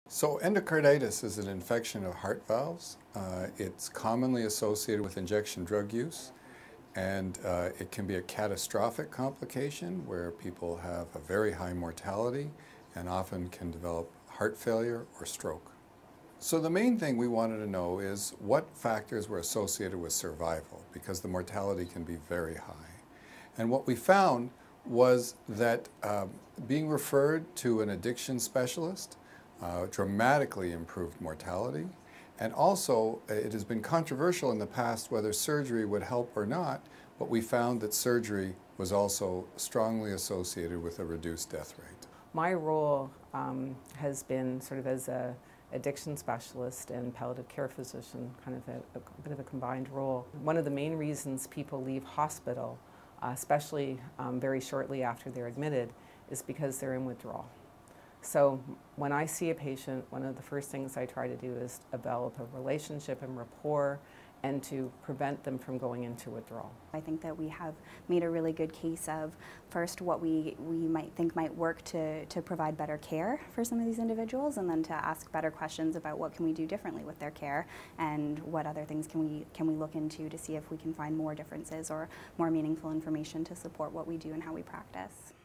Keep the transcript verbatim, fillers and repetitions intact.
So endocarditis is an infection of heart valves. Uh, it's commonly associated with injection drug use, and uh, it can be a catastrophic complication where people have a very high mortality and often can develop heart failure or stroke. So the main thing we wanted to know is what factors were associated with survival, because the mortality can be very high. And what we found was that uh, being referred to an addiction specialist Uh, dramatically improved mortality, and also it has been controversial in the past whether surgery would help or not, but we found that surgery was also strongly associated with a reduced death rate. My role um, has been sort of as a addiction specialist and palliative care physician, kind of a, a bit of a combined role. One of the main reasons people leave hospital, uh, especially um, very shortly after they're admitted, is because they're in withdrawal. So when I see a patient, one of the first things I try to do is develop a relationship and rapport and to prevent them from going into withdrawal. I think that we have made a really good case of first what we, we might think might work to, to provide better care for some of these individuals, and then to ask better questions about what can we do differently with their care and what other things can we, can we look into to see if we can find more differences or more meaningful information to support what we do and how we practice.